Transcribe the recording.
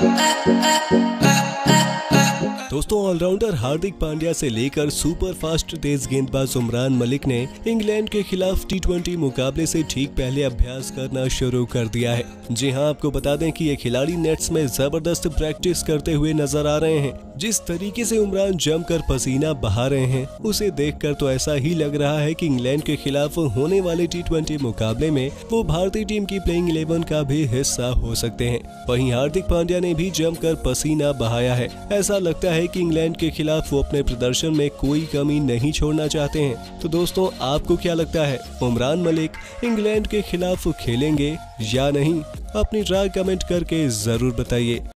दोस्तों, ऑलराउंडर हार्दिक पांड्या से लेकर सुपर फास्ट तेज गेंदबाज उमरान मलिक ने इंग्लैंड के खिलाफ टी20 मुकाबले से ठीक पहले अभ्यास करना शुरू कर दिया है। जी हां, आपको बता दें कि ये खिलाड़ी नेट्स में जबरदस्त प्रैक्टिस करते हुए नजर आ रहे हैं। जिस तरीके से उमरान जमकर पसीना बहा रहे हैं, उसे देखकर तो ऐसा ही लग रहा है कि इंग्लैंड के खिलाफ होने वाले टी20 मुकाबले में वो भारतीय टीम की प्लेइंग 11 का भी हिस्सा हो सकते हैं। वहीं हार्दिक पांड्या ने भी जमकर पसीना बहाया है। ऐसा लगता है कि इंग्लैंड के खिलाफ वो अपने प्रदर्शन में कोई कमी नहीं छोड़ना चाहते हैं। तो दोस्तों, आपको क्या लगता है, उमरान मलिक इंग्लैंड के खिलाफ खेलेंगे या नहीं? अपनी राय कमेंट करके जरूर बताइए।